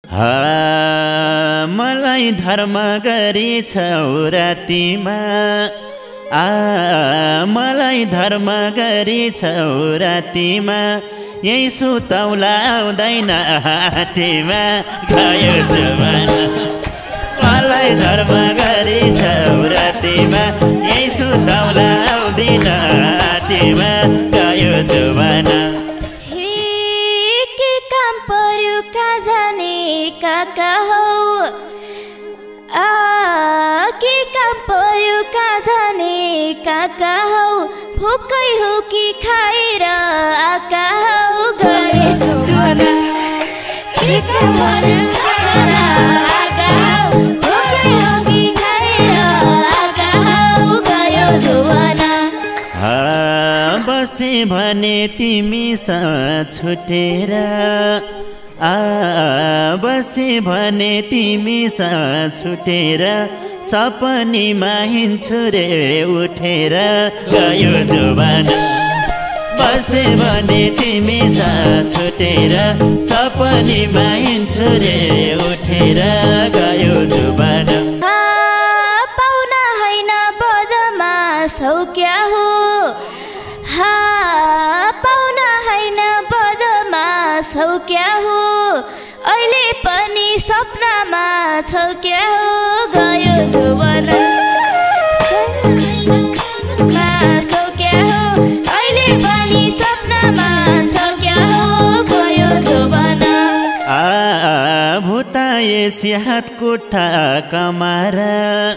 मलाई धर्म गरिछौ रातिमा मलाई धर्म गरिछौ रातिमा यही सुतौला आउँदैन हाटीमा गयो जमाना मलाई धर्म गरिछौ रातिमा यही सुतौला आउँदैन हाटीमा गयो जमाना के काम पर्यो कहाँ जाने काका हौ के काम पर्यो कहाँ जाने काका हौ भोकै हो कि खाएर आका हौ गए जमाना के काम पर्यो आका हौ भोकै हो कि खाएर आका हौ गयो जमाना बसे भने तिमीसँग छुटेर बसे भने तिमीसँग छुटेर सपनीमा हिँड्छु रे उठेर गयो जमाना बसे भने तिमीसँग छुटेर सपनीमा हिँड्छु रे उठेर गयो जमाना पाउना हैन बदमास हौ क्या हो पाउना हैन बदमास हौ क्या हो अहिले पनि सपनामा छौ क्या हो गयो जमाना छौ क्या हो अहिले पनि सपनामा छौ क्या हो गयो जमाना भुताएसी हात खुट्टा कमारा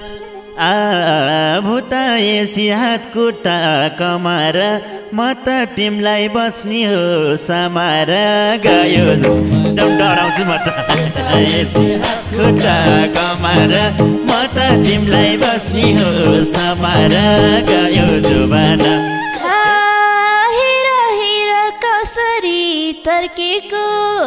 भुताएसी हात खुट्टा कमारा म त तिमीलाई बस्ने हो समार गयो डराउँछु म त एसी हात खुट्टा कमार म त तिमीलाई बस्ने हो समार गयो जमाना हेर हेर कसरी तर्केको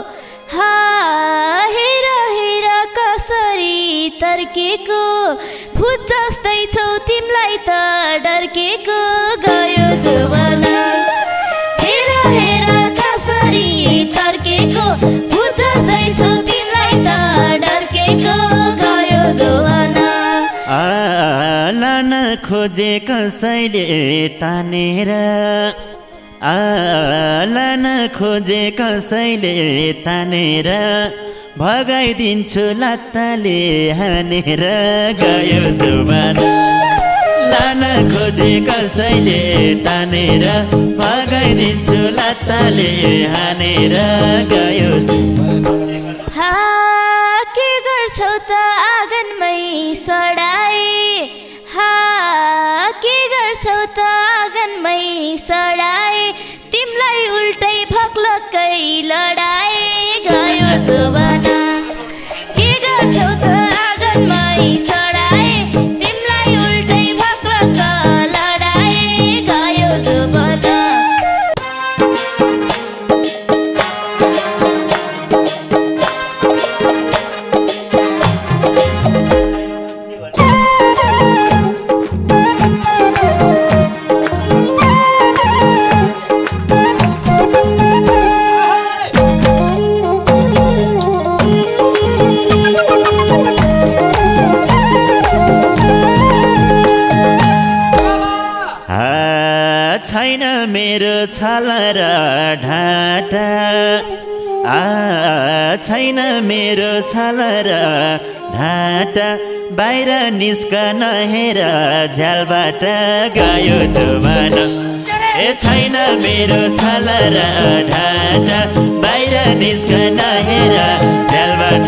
हेर हेर कसरी तर्केको भूत जस्तै छौ तिमीलाई त डर्केको गयो जमाना हेर हेर कसरी तर्केको भूत जस्तै छौ तिमीलाई त डर्केको गयो जमाना लान खोजे कसैले तानेर लान खोजे कसैले तानेर भगाइदिन्छु लात्ताले हानेर गयो जमाना लान खोजे कसैले तानेर भगाइदिन्छु लात्ताले हानेर गयो जमाना के गर्छौ त आँगनमै सडाए के गर्छौ त आँगनमै सडाए तिमीलाई उल्टै भक्लक्कै लडाए गयो जमाना के गर्छौ त आँगनमै सडाए तिमीलाई उल्टै भक्लक्क लडाए गयो जमाना छैन मेरो छल र ढाँटा छैन मेरो छल र ढाँटा बाहिर निस्कन हेर झ्यालबाट गयो जमाना छैन मेरो छल र ढाँटा बाहिर निस्कन हेर झ्यालबाट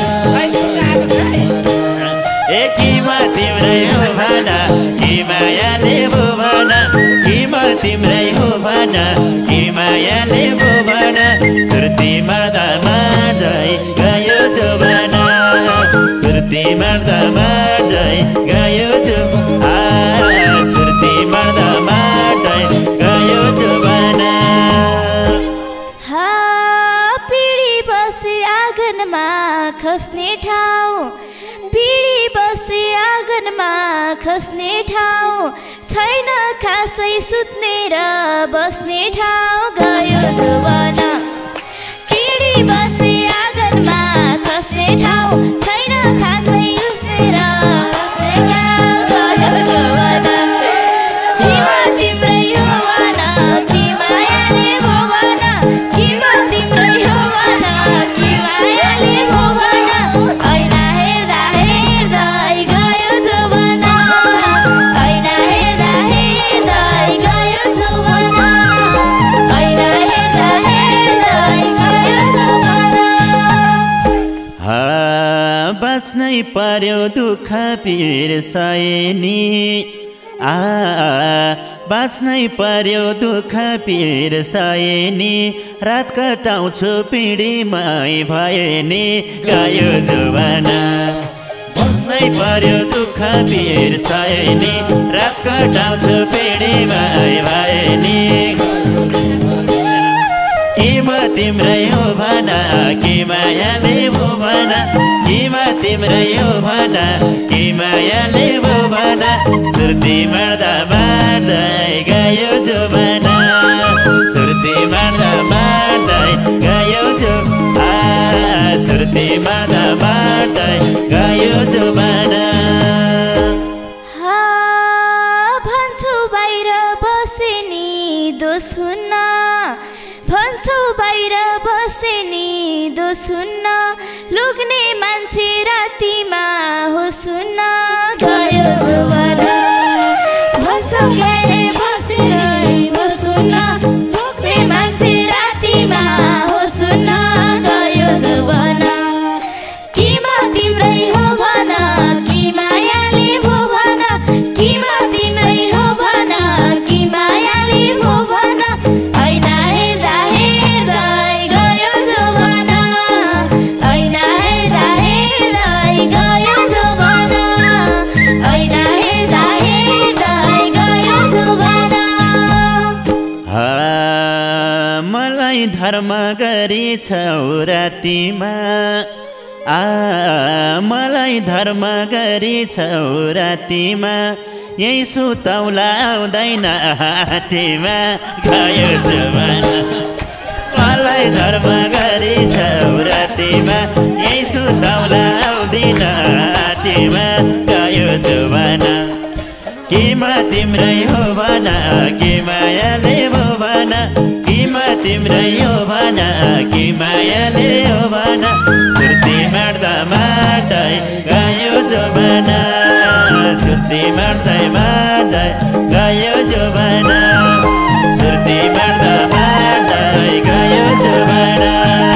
किमा तिम्रै हो भना कि मायाले हो भना किमा तिम्रै हो भना कि मायाले हो भना सुर्ती मर्दा मार्दै गयो जमाना सुर्ती मर्दा मार्दै गयो सुर्ती मर्दा मार्दै गयो जमाना पिँढी बसे आँगनमा खस्ने ठाउँ पिँढी बसे आँगनमा खस्ने ठाउँ छैन खासै सुत्ने र बस्ने ठाउँ गयो जमाना पिँढी बसे आँगनमा खस्ने ठाउँ बाँच्नै पर्यो दुःख पीर सयनी बाँच्नै पर्यो दुःख पीर सयनी रात कटाउँछु पिँढीमै भए नि गयो जुवाना बाँच्नै पर्यो दुःख पीर सयनी रात कटाउँछु पिँढीमै भए नि किमा तिम्रै हो भना कि मायाले हो भना किमा तिम्रै हो भना कि मायाले हो भना सुर्ती मार्दा मार्दै गयो जुवाना सुर्ती मार्दा मार्दै गयो सुर्ती मार्दा मार्दै गयो जुवाना भन्छु बाहिर बसे नि दोष हुन्न भन्छौ बाहिर बसे नि दोष हुन्न लुग्ने मान्छे रातिमा हो सुन्न गयो जुवाना भन्छौ बाहिर बसे नि दोष हुन्न लुग्ने मान्छे रातिमा हो सुन्न गयो जुवाना किमा तिम्रै हो भना कि मायाले हो भना किमा तिम्रै हो भना कि मायाले हो भना ऐना धर्म गरी छौ रातिमा मलाई धर्म गरी छौ रातिमा यही सुतौला आउँदैन हाटीमा गयो जुवाना मलाई धर्म गरी छौ रातिमा यही सुतौला आउँदैन हाटीमा गयो जुवाना किमा तिम्रै हो भना कि मायाले हो भना किमा तिम्रै हो भना कि मायाले हो भना सुर्ती मार्दा मार्दै गयो जुवाना सुर्ती मार्दै मार्दै गयो जुवाना सुर्ती मार्दा मार्दै गयो जुवाना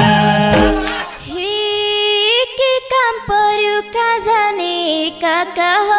के काम पर्यो कहाँ जाने काका हौ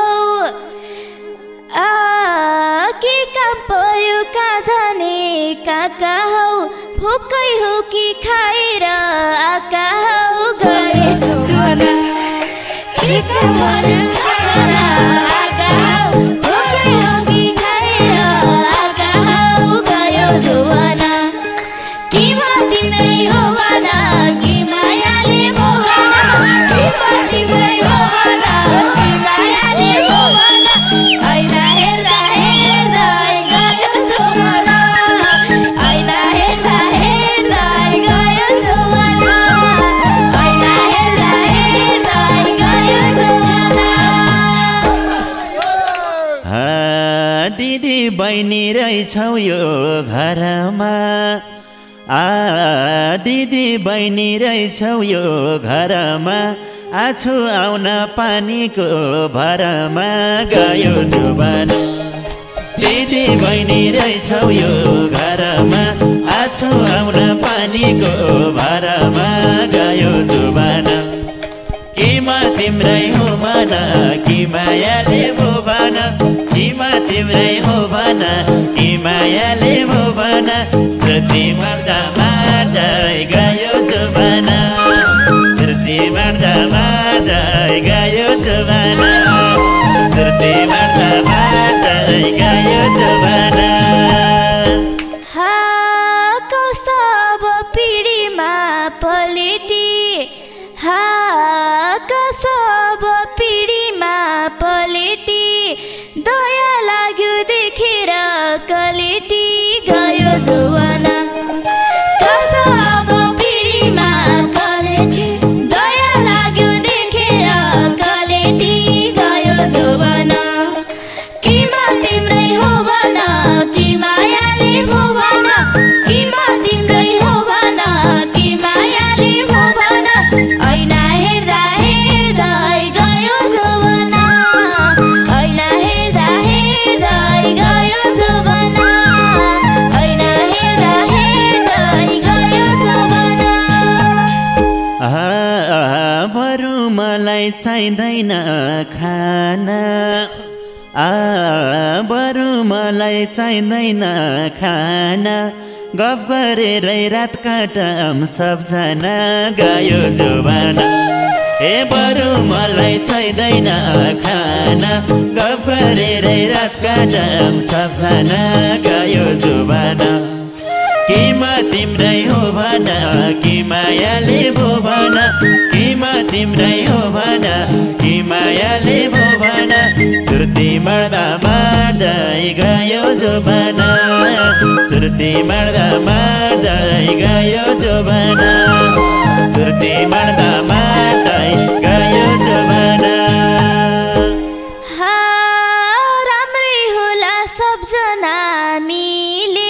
के काम पर्यो कहाँ जाने काका हौ भोकै हो कि खाएर आका हौ गए जुवाना के काम पर्यो आका हौ भोकै हो कि खाएर आका हौ गयो जुवाना किमा तिम्रै हो भना कि मायाले हो भना किमा तिम्रै हो भना कि मायाले हो भना ऐना हेर्दा हेर्दै गयो जुवाना ऐना हेर्दा हेर्दै गयो जुवाना ऐना हेर्दा हेर्दै गयो जुवाना दिदी बहिनी रहेछौ यो घरमा दिदी बहिनी रहेछौ यो घरमा आछु आउन पानीको भरमा गयो जुवाना दिदी बहिनी रहेछौ यो घरमा आछु आउन पानीको भरमा गयो जुवाना किमा तिम्रै हो भना कि मायाले हो भना किमा तिम्रै हो भना कि मायाले हो भना सुर्ती मार्दा मार्दै गयो जुवाना सुर्ती मार्दा मार्दै गयो जुवाना सुर्ती मार्दा मार्दै गयो जुवाना कसब पिँढीमा पलेटी कसब पिँढीमा पलेटी दया लाग्यो देखेर कलेटी गयो जुवाना कसब पिँढीमा कलेटी दया लाग्यो देखेर कलेटी गयो जुवाना किमा तिम्रै हो भना कि मायाले हो भना किमा तिम्रै हो भना कि मायाले हो भना ऐना हेर्दा हेर्दै गयो बरु मलाई चाहिँदैन खाना बरु मलाई चाहिँदैन खाना गफ गरेरै रात काटम सबजना गयो जोबाना ए बरु मलाई चाहिँदैन खाना गफ गरेरै रात काटम सबजना गयो जोबाना किमा तिम्रै हो भना कि मायाले भो भना किमा तिम्रै हो भना कि मायाले भो भना सुर्ती मर्दा मार्दै गयो जोबाना सुर्ती मर्दा मार्दै गयो जोबाना सुर्ती मर्दा मार्दै गयो जोबाना राम्रै होला सबजना मिले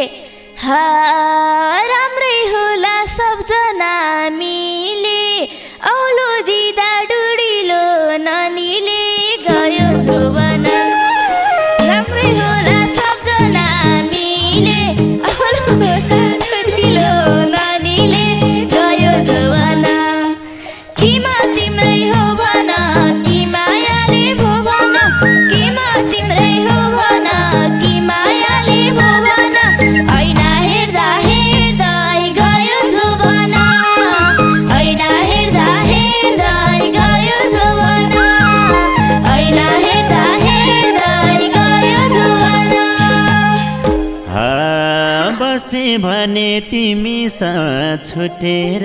राम्रै होला सबजना मिले औलो दिदा डुडिलो नानीले गयो जोबाना राम्रै होला सबजना मिले औलो दिदा डुडिलो नानीले गयो जोबाना किमा तिम्रै हो भना कि मायाले भो भना किमा तिम्रै हो भना कि मायाले भो भना ऐना हेर्दा हेर्दै गयो जोबाना ऐना हेर्दा हेर्दै गयो जोबाना ऐना हेर्दा हेर्दै गयो जोबाना बसे भने तिमीसँग छुटेर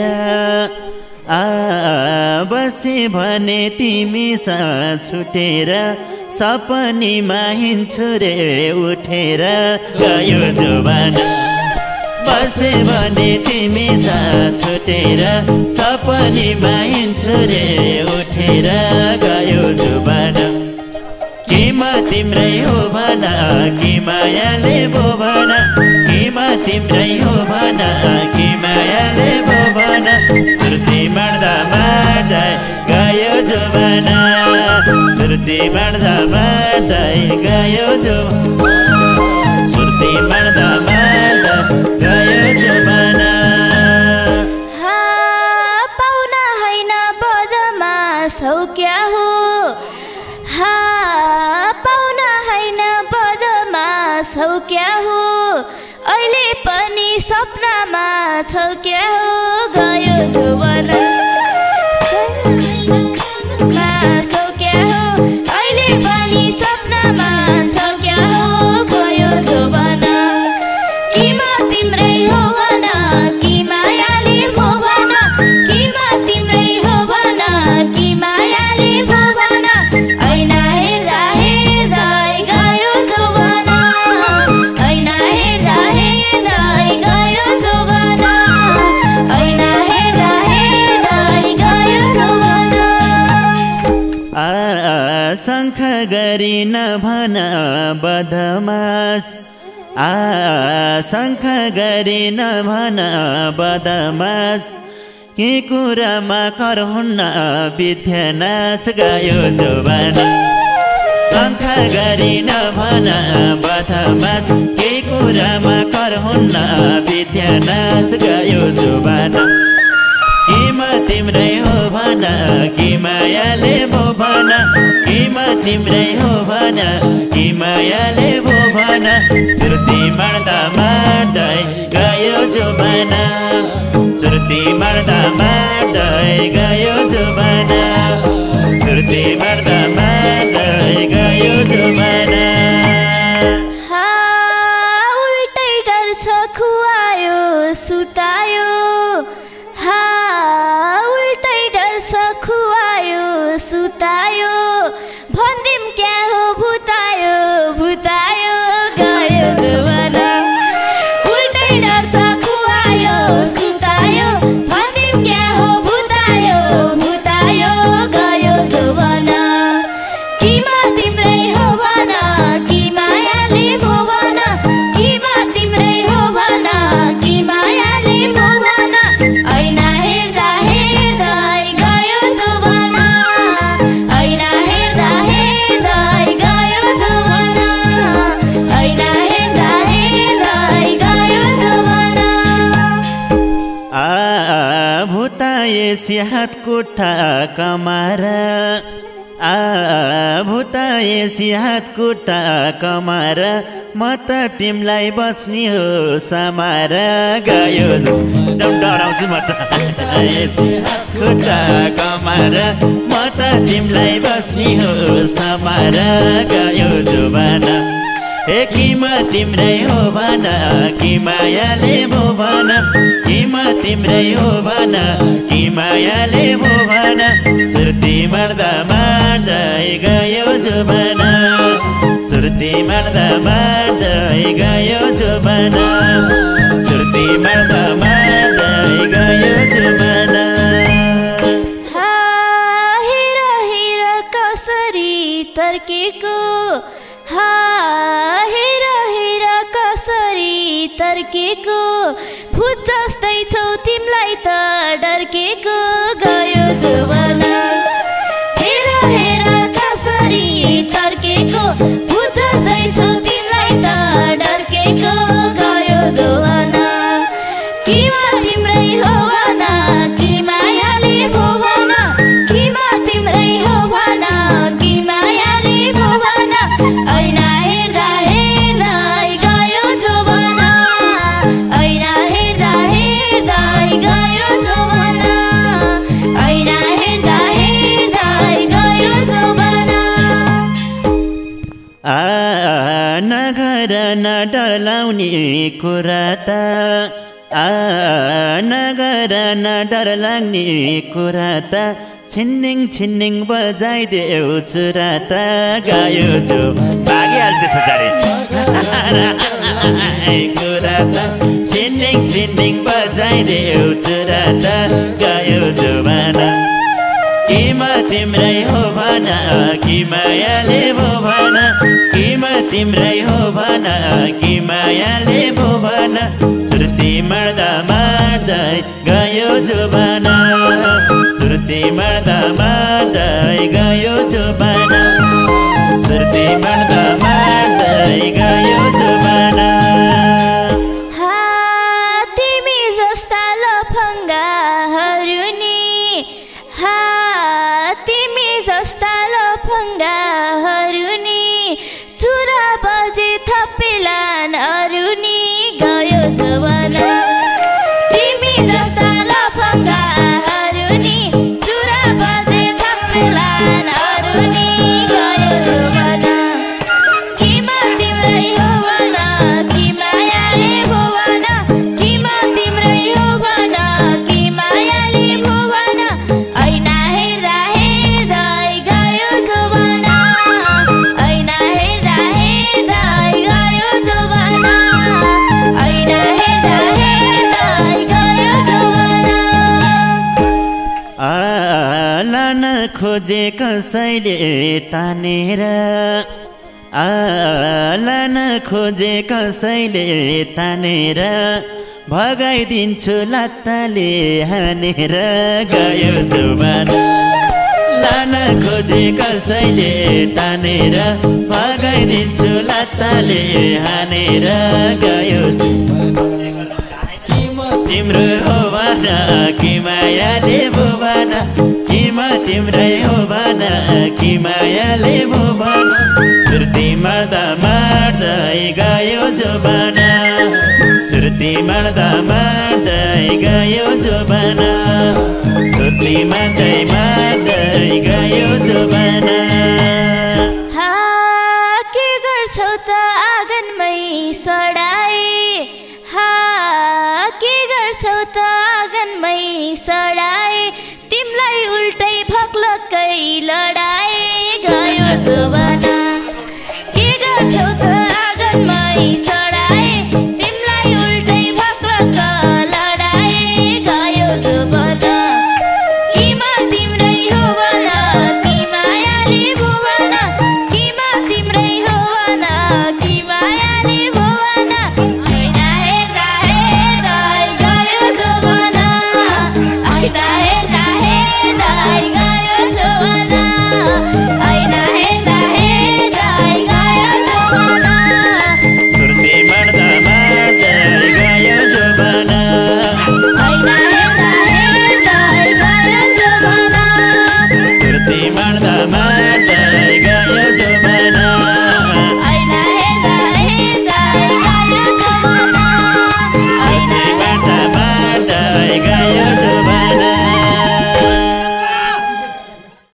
बसे भने तिमीसँग छुटेर सपनीमा हिँड्छु रे उठेर गयो जोबाना बसे भने तिमीसँग छुटेर सपनीमा हिँड्छु रे उठेर गयो जोबाना किमा तिम्रै हो भना कि मायाले भो भना किमा तिम्रै हो भना कि मायाले भो भना सुर्ती मर्दा मार्दै गयो जोबाना सुर्ती मर्दा मार्दै गयो सुर्ती मर्दा मार्दै गयो जोबाना पाउना हैन बदमास हौ क्या हो पाउना हैन बदमास हौ क्या हो अहिले पनि सपनामा छौ क्या हो गयो जोबाना छौ क्या हो अहिले पनि सपनामा छौ क्या हो गयो जोबाना किमा तिम्रै हो भना कि मायाले भो भना किमा तिम्रै हो भना कि मायाले भो भना ऐना हेर्दा हेर्दै गयो जोबाना ऐना हेर्दा हेर्दै गयो जोबाना ऐना हेर्दा हेर्दै गयो जोबाना शङ्ख गरी नभन बदमास शङ्ख गरी नभन बदमास के कुरामा कर हुन्न विद्यानाश गयो जोबाना शङ्ख गरी नभन बदमास के कुरामा कर हुन्न विद्यानाश गयो जोबाना किमा तिम्रै हो भना कि मायाले भो भना किमा तिम्रै हो भना कि मायाले भो भना सुर्ती मर्दा मार्दै गयो जोबाना सुर्ती मर्दा मार्दै गयो जोबाना सुर्ती मर्दा मार्दै गयो जोबाना उल्टै डर छ खुवायो सुतायो उल्टै डर छ खुवायो सुतायो भन्दिम क्या हो भुतायो भुतायो गयो जोबाना उल्टै डर छ खुवायो सुतायो भन्दिम क्या हो भुतायो भुतायो गयो जोबाना किमा तिम्रै हो भना कि मायाले भो भना किमा तिम्रै हो भना कि मायाले भो भना ऐना हेर्दा हेर्दै गयो जोबाना हात कुट्टा कमार भुताएसी हात कुट्टा कमार म त तिमलाई बस्नी हो समार गयो डराउँछु म त हात खुट्टा कमार म त तिमलाई बस्नी हो समार गयो जुबाना कि म तिम्रै हो भन कि मायाले भो भन कि म तिम्रै हो भन कि मायाले भो भन सुर्ती मार्दा मार्दै गयो जुबाना सुर्ती मार्दा मार्दै गयो जुबाना सुर्ती मार्दा मार्दै गयो जुबाना हेर हेर कसरी तर्केको हेर हेर कसरी तर्केको भूत जस्तै छौ तिमीलाई त डर्केको गयो जुबाना हेर हेर कसरी तर्केको भूत जस्तै छौ तिमीलाई त डर्केको गयो जुबाना कि म तिम्रै हो भन कि मायाले भो भन कि म तिम्रै हो भन कि मायाले भो भन ऐना हेर्दा हेर्दै गयो जुबाना ऐना हेर्दा हेर्दै गयो जुबाना ऐना हेर्दा हेर्दै गयो जुबाना नगर न डरलाउने कुरा त नगर न डर लाग्ने कुरा त छिन्निङ छिन्निङ बजाइदेऊ चुरा त गयो जो भागिहाल्थ्यो सोचारे कुरा त छिन्निङ छिन्निङ बजाइदेऊ चुरा त गयो जुबाना कि म तिम्रै हो भन कि मायाले भो भन कि म तिम्रै हो भन कि मायाले भो भन सुर्ती मार्दा मार्दै गयो जुबाना सुर्ती मार्दा मार्दै गयो जुबाना सुर्ती मार्दा मार्दै गयो जुबाना तिमी जस्ता लफङ्गाहरू नि तिमी जस्ता लफङ्गाहरू नि चुरा बजे थपेलान अरू नि गयो जुबाना तिमी जस्ता लफङ्गाहरू नि चुरा बजे थपेलान अरू नि गयो जुबाना कि म तिम्रै हो भन कि मायाले भो भन कि म तिम्रै हो भन कि मायाले भो भन ऐना हेर्दा हेर्दै गयो जुबाना ऐना हेर्दा हेर्दै गयो जुबाना ऐना हेर्दा हेर्दै गयो जुबाना लान खोजे कसैले तानेर लान खोजे कसैले तानेर भगाइदिन्छु लत्ताले हानेर गयो जुबाना लान खोजे कसैले तानेर भगाइदिन्छु लत्ताले हानेर गयो तिम्रो हो भन कि मायाले भो भन कि म तिम्रै हो भन कि मायाले भो भन सुर्ती मार्दा मार्दै गयो जुबाना सुर्ती मार्दा मार्दै गयो जुबाना सुर्ती मार्दै मार्दै गयो जुबाना के गर्छौ त आँगनमै सडाई के गर्छौ त आँगनमै सडाई तिमीलाई उल्टै भक्लक्कै लड